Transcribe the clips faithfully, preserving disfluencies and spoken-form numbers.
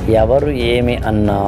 ఎవరు ఏమి అన్నా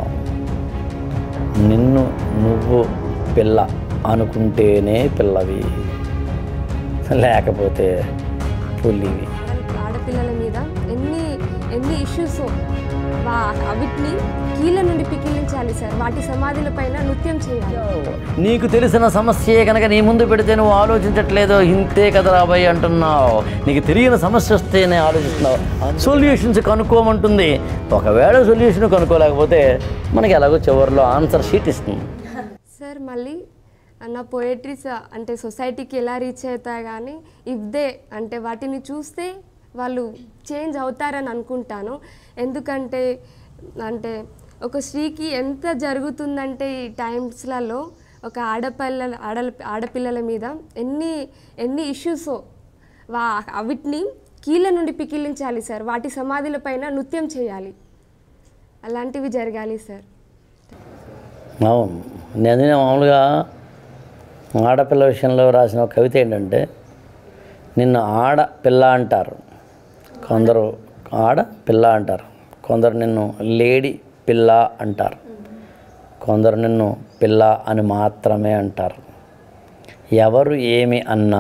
నిన్ను నువ్వు పిల్ల అనుకుంటేనే పిల్లవి, లేకపోతే పులివి. ఆడపిల్లల మీద ఎన్ని ఎన్ని ఇష్యూస్ వీటిని కీళ్ళ నుండి పికిలించాలి సార్. వాటి సమాధుల పైన నృత్యం చేయాలి. నీకు తెలిసిన సమస్యే కనుక నీ ముందు పెడితే నువ్వు ఆలోచించట్లేదు, ఇంతే కదా రాబోయ్ అంటున్నావు. నీకు తెలియని సమస్య వస్తేనే ఆలోచిస్తున్నావు. సొల్యూషన్స్ కనుక్కోమంటుంది. ఒకవేళ సొల్యూషన్ కనుక్కోలేకపోతే మనకి ఎలాగో చివరిలో ఆన్సర్ షీట్ ఇస్తుంది. సార్ మళ్ళీ నా పోయట్రీస్ అంటే సొసైటీకి ఎలా రీచ్ అవుతాయి కానీ ఇఫ్ దే అంటే వాటిని చూస్తే వాళ్ళు చేంజ్ అవుతారని అనుకుంటాను. ఎందుకంటే అంటే ఒక స్త్రీకి ఎంత జరుగుతుందంటే ఈ టైమ్స్లలో ఒక ఆడపిల్లల ఆడ ఆడపిల్లల మీద ఎన్ని ఎన్ని ఇష్యూస్ వా వీటిని కీళ్ళ నుండి పికిలించాలి సార్. వాటి సమాధుల పైన నృత్యం చేయాలి. అలాంటివి జరగాలి సార్. అవును, నేను మామూలుగా ఆడపిల్ల విషయంలో రాసిన ఒక కవిత ఏంటంటే, నిన్ను ఆడపిల్ల అంటారు కొందరు, ఆడపిల్ల అంటారు కొందరు, నిన్ను లేడీ పిల్ల అంటారు కొందరు, నిన్ను పిల్ల అని మాత్రమే అంటారు. ఎవరు ఏమి అన్నా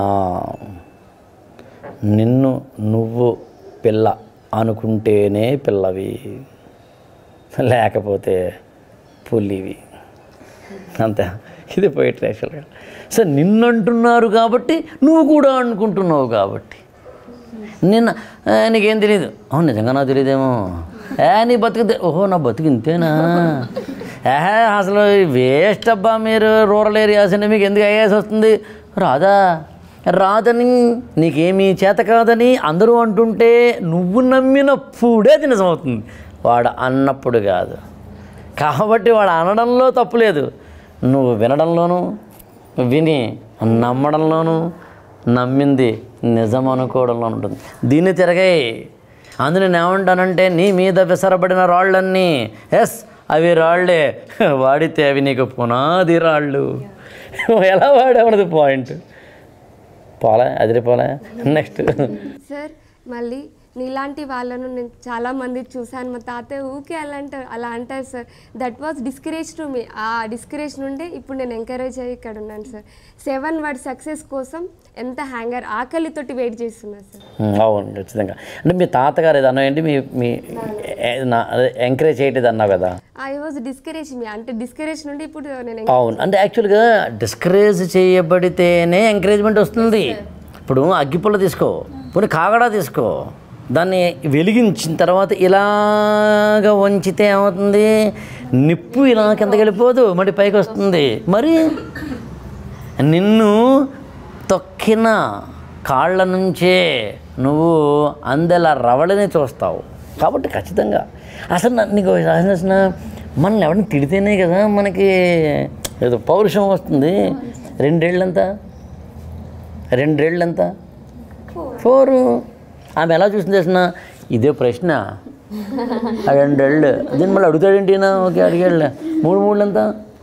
నిన్ను నువ్వు పిల్ల అనుకుంటేనే పిల్లవి, లేకపోతే పులివి. అంతే, ఇది పోయిట్రీ యాక్చువల్గా. సో నిన్ను అంటున్నారు కాబట్టి నువ్వు కూడా అనుకుంటున్నావు కాబట్టి. నిన్న నీకేం తెలియదు, అవును నిజంగా నాకు తెలియదేమో, ఏ నీ బతుకు, ఓహో నా బతుకు ఇంతేనా, ఏహే అసలు వేస్ట్ అబ్బా మీరు రూరల్ ఏరియాస్ అండి, మీకు ఎందుకు ఐఏఎస్ వస్తుంది, రాదా రాదని నీకేమీ చేత కాదని అందరూ అంటుంటే నువ్వు నమ్మినప్పుడే అది నిజమవుతుంది. వాడు అన్నప్పుడు కాదు. కాబట్టి వాడు అనడంలో తప్పులేదు, నువ్వు వినడంలోనూ విని నమ్మడంలోనూ నమ్మింది నిజం అనుకోవడంలో ఉంటుంది. దీన్ని తిరగాయి. అందులో నేను ఏమంటానంటే, నీ మీద విసరబడిన రాళ్ళన్నీ ఎస్ అవి రాళ్లే, వాడితే అవి నీకు పునాది రాళ్ళు. ఎలా వాడేమన్నది పాయింట్. పోలే అదిరిపోలే. నెక్స్ట్ సార్ మళ్ళీ నీలాంటి వాళ్ళను నేను చాలామంది చూశాను. మా తాతయ్య ఊకే అలా అంటారు అలా అంటారు sir. That was discourage to me. ఆ డిస్కరేజ్ నుండి ఇప్పుడు నేను ఎంకరేజ్ అయ్యి ఇక్కడ ఉన్నాను సార్. సెవెన్ వర్డ్ సక్సెస్ కోసం ఎంత హ్యాంగర్ ఆకలితోటి వెయిట్ చేస్తున్నారు సార్. అవును ఖచ్చితంగా. అంటే మీ తాతగారు ఏదన్నా ఏంటి మీ మీ ఎంకరేజ్ చేయటది అన్నావు కదా. ఐ వాజ్ డిస్కరేజ్ మీ అంటే డిస్కరేజ్ నుండి ఇప్పుడు నేను. అవును, అంటే యాక్చువల్గా డిస్కరేజ్ చేయబడితేనే ఎంకరేజ్మెంట్ వస్తుంది. ఇప్పుడు అగ్గిపుల్ల తీసుకో, పోనీ కాగడా తీసుకో, దాన్ని వెలిగించిన తర్వాత ఇలాగ వంచితే ఏమవుతుంది, నిప్పు ఇలా కిందకి వెళ్ళిపోదు, మరి పైకి వస్తుంది. మరి నిన్ను తొక్కిన కాళ్ళ నుంచే నువ్వు అందెల రవళని చూస్తావు. కాబట్టి ఖచ్చితంగా అసలు నీకు రాసిన మనం ఎవరిని తిడితేనే కదా మనకి ఏదో పౌరుషం వస్తుంది. రెండేళ్ళంతా రెండేళ్ళంతా ఫోరు. ఆమె ఎలా చూసింది తెలిసిన, ఇదే ప్రశ్న రెండేళ్ళు దీన్ని మళ్ళీ అడుగుతాడేంటినా. ఓకే అడిగాడులే. మూడు మూడు ఎంత,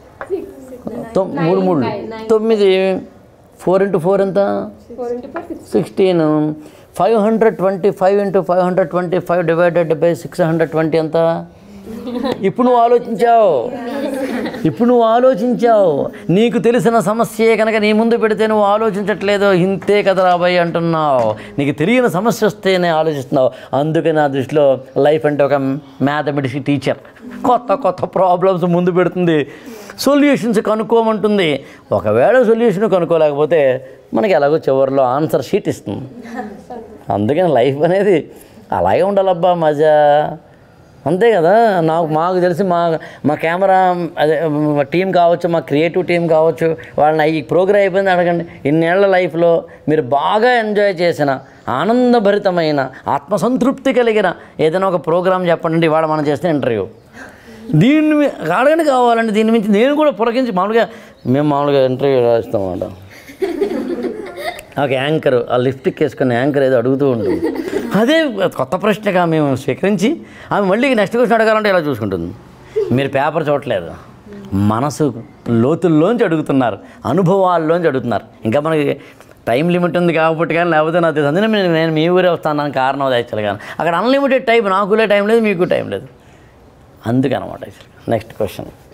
మూడు మూడు తొమ్మిది, ఫోర్ ఇంటూ ఫోర్ ఎంత, sixteen. Five hundred twenty five into five hundred twenty five divided by six hundred twenty ఎంత. ఇప్పుడు నువ్వు ఆలోచించావు ఇప్పుడు నువ్వు ఆలోచించావు నీకు తెలిసిన సమస్యే కనుక నీ ముందు పెడితే నువ్వు ఆలోచించట్లేదు, ఇంతే కదా రాబోయ్ అంటున్నావు. నీకు తెలియని సమస్య వస్తేనే ఆలోచిస్తున్నావు. అందుకే నా దృష్టిలో లైఫ్ అంటే ఒక మ్యాథమెటిక్స్ టీచర్. కొత్త కొత్త ప్రాబ్లమ్స్ ముందు పెడుతుంది, సొల్యూషన్స్ కనుక్కోమంటుంది. ఒకవేళ సొల్యూషన్ కనుక్కోలేకపోతే మనకి ఎలాగో చివరిలో ఆన్సర్ షీట్ ఇస్తుంది. అందుకని లైఫ్ అనేది అలాగే ఉండాలబ్బా, మజా. అంతే కదా. నాకు మాకు తెలిసి మా మా కెమెరా అదే టీం కావచ్చు, మా క్రియేటివ్ టీం కావచ్చు, వాళ్ళని ఈ ప్రోగ్రామ్ అయిపోయింది అడగండి. ఇన్నేళ్ల లైఫ్లో మీరు బాగా ఎంజాయ్ చేసిన ఆనందభరితమైన ఆత్మసంతృప్తి కలిగిన ఏదైనా ఒక ప్రోగ్రాం చెప్పండి. ఇవాళ మనం చేస్తే ఇంటర్వ్యూ దీన్ని అడగండి. కావాలండి దీని నుంచి నేను కూడా పులకించి మామూలుగా మేము మామూలుగా ఇంటర్వ్యూ రాస్తామంట. ఒక యాంకర్ ఆ లిఫ్ట్కి వేసుకున్న యాంకర్ ఏదో అడుగుతూ ఉంటుంది. అదే కొత్త ప్రశ్నగా మేము స్వీకరించి ఆమె మళ్ళీ నెక్స్ట్ క్వశ్చన్ అడగాలంటే ఇలా చూసుకుంటుంది. మీరు పేపర్ చూడట్లేదు, మనసు లోతుల్లోంచి అడుగుతున్నారు, అనుభవాల్లోంచి అడుగుతున్నారు. ఇంకా మనకి టైం లిమిట్ ఉంది కాబట్టి కానీ, లేకపోతే నాకు అందుకని నేను మీ ఊరే వస్తాను కారణం అది యాక్చువల్గా. అక్కడ అన్లిమిటెడ్ టైం, నాకులే టైం లేదు, మీకు టైం లేదు. అందుకనమాట నెక్స్ట్ క్వశ్చన్